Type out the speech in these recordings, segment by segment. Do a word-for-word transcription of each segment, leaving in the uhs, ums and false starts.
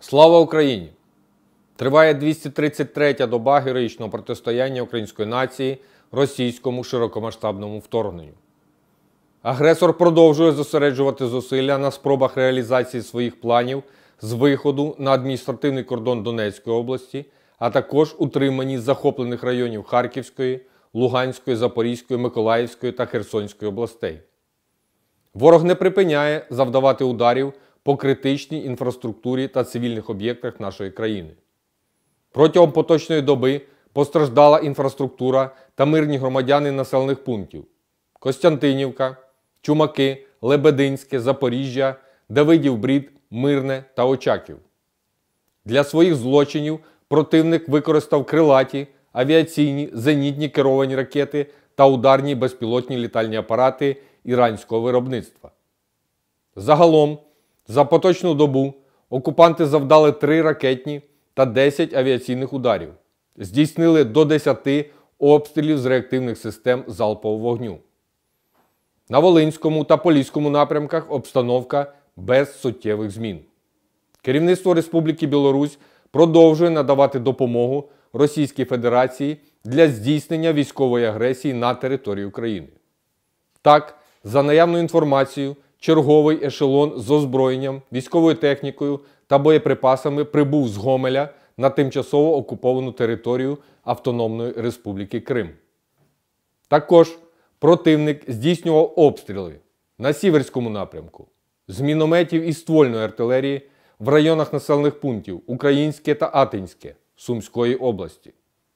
Слава Україні! Триває двісті тридцять третя доба героїчного протистояння української нації російському широкомасштабному вторгненню. Агресор продовжує зосереджувати зусилля на спробах реалізації своїх планів з виходу на адміністративний кордон Донецької області, а також утриманні захоплених районів Харківської, Луганської, Запорізької, Миколаївської та Херсонської областей. Ворог не припиняє завдавати ударів по критичній інфраструктурі та цивільних об'єктах нашої країни. Протягом поточної доби постраждала інфраструктура та мирні громадяни населених пунктів Костянтинівка, Чумаки, Лебединське, Запоріжжя, Давидів Брід, Мирне та Очаків. Для своїх злочинів противник використав крилаті, авіаційні, зенітні керовані ракети та ударні безпілотні літальні апарати іранського виробництва. Загалом, за поточну добу окупанти завдали три ракетні та десять авіаційних ударів, здійснили до десяти обстрілів з реактивних систем залпового вогню. На Волинському та Поліському напрямках обстановка без суттєвих змін. Керівництво Республіки Білорусь продовжує надавати допомогу Російській Федерації для здійснення військової агресії на території України. Так, за наявною інформацією, черговий ешелон з озброєнням, військовою технікою та боєприпасами прибув з Гомеля на тимчасово окуповану територію Автономної Республіки Крим. Також противник здійснював обстріли на Сіверському напрямку з мінометів і ствольної артилерії в районах населених пунктів Українське та Атинське Сумської області.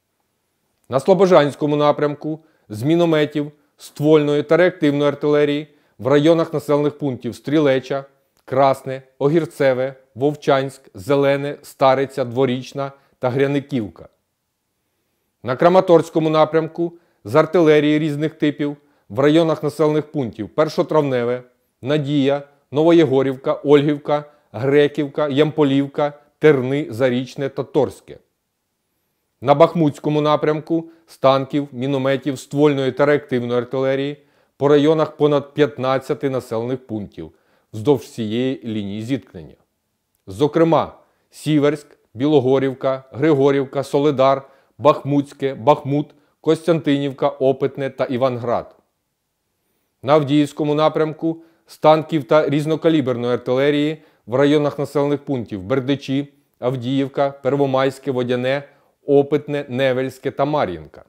На Слобожанському напрямку з мінометів, ствольної та реактивної артилерії в районах населених пунктів Стрілеча, Красне, Огірцеве, Вовчанськ, Зелене, Стариця, Дворічна та Гряниківка. На Краматорському напрямку з артилерії різних типів в районах населених пунктів Першотравневе, Надія, Новоєгорівка, Ольгівка, Греківка, Ямполівка, Терни, Зарічне та Торське. На Бахмутському напрямку з танків, мінометів, ствольної та реактивної артилерії по районах понад п'ятнадцяти населених пунктів вздовж всієї лінії зіткнення. Зокрема, Сіверськ, Білогорівка, Григорівка, Солидар, Бахмутське, Бахмут, Костянтинівка, Опитне та Іванград. На Авдіївському напрямку з танків та різнокаліберної артилерії в районах населених пунктів Бердичі, Авдіївка, Первомайське, Водяне, Опитне, Невельське та Мар'їнка.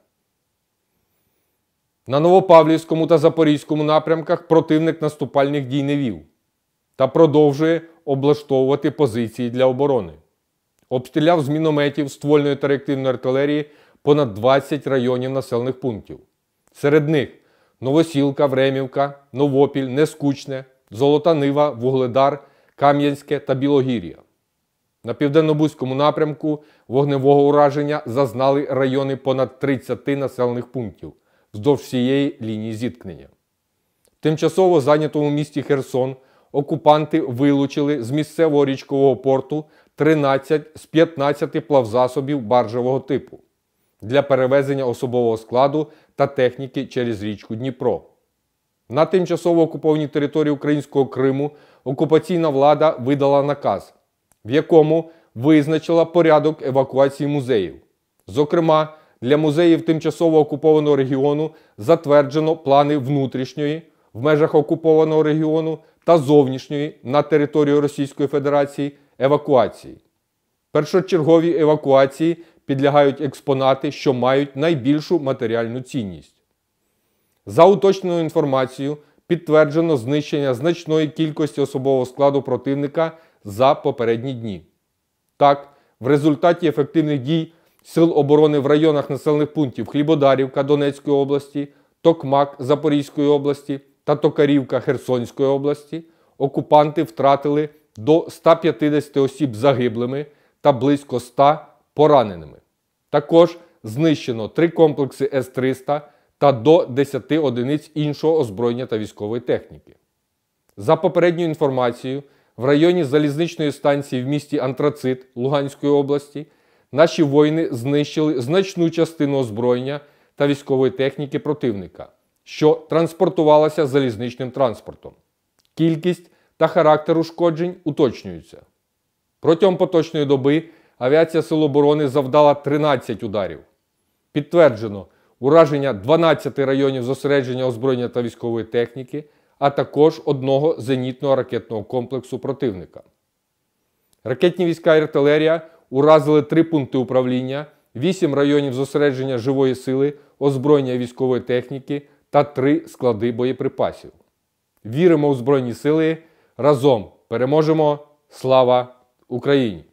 На Новопавлівському та Запорізькому напрямках противник наступальних дій не вів та продовжує облаштовувати позиції для оборони. Обстріляв з мінометів, ствольної та реактивної артилерії понад двадцять районів населених пунктів. Серед них Новосілка, Времівка, Новопіль, Нескучне, Золота Нива, Вугледар, Кам'янське та Білогір'я. На Південнобузькому напрямку вогневого ураження зазнали райони понад тридцяти населених пунктів вздовж всієї лінії зіткнення. В тимчасово зайнятому місті Херсон окупанти вилучили з місцевого річкового порту тринадцять з п'ятнадцяти плавзасобів баржового типу для перевезення особового складу та техніки через річку Дніпро. На тимчасово окупованій території українського Криму окупаційна влада видала наказ, в якому визначила порядок евакуації музеїв. Зокрема, для музеїв тимчасово окупованого регіону затверджено плани внутрішньої, в межах окупованого регіону та зовнішньої, на територію Російської Федерації, евакуації. Першочерговій евакуації підлягають експонати, що мають найбільшу матеріальну цінність. За уточненою інформацією, підтверджено знищення значної кількості особового складу противника за попередні дні. Так, в результаті ефективних дій Сил оборони в районах населених пунктів Хлібодарівка Донецької області, Токмак Запорізької області та Токарівка Херсонської області окупанти втратили до ста п'ятдесяти осіб загиблими та близько ста пораненими. Також знищено три комплекси С триста та до десяти одиниць іншого озброєння та військової техніки. За попередньою інформацією, в районі залізничної станції в місті Антрацит Луганської області наші воїни знищили значну частину озброєння та військової техніки противника, що транспортувалася залізничним транспортом. Кількість та характер ушкоджень уточнюються. Протягом поточної доби авіація Сил оборони завдала тринадцять ударів. Підтверджено ураження дванадцяти районів зосередження озброєння та військової техніки, а також одного зенітного ракетного комплексу противника. Ракетні війська і артилерія уразили три пункти управління, вісім районів зосередження живої сили, озброєння і військової техніки та три склади боєприпасів. Віримо у Збройні Сили. Разом переможемо! Слава Україні!